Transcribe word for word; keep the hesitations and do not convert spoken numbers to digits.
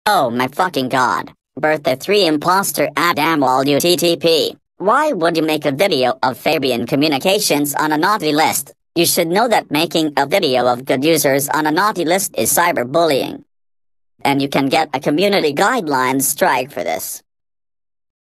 Oh my fucking god. Birthday three Imposter Adamball U T P. Why would you make a video of Fabian Communications on a naughty list? You should know that making a video of good users on a naughty list is cyberbullying. And you can get a community guidelines strike for this.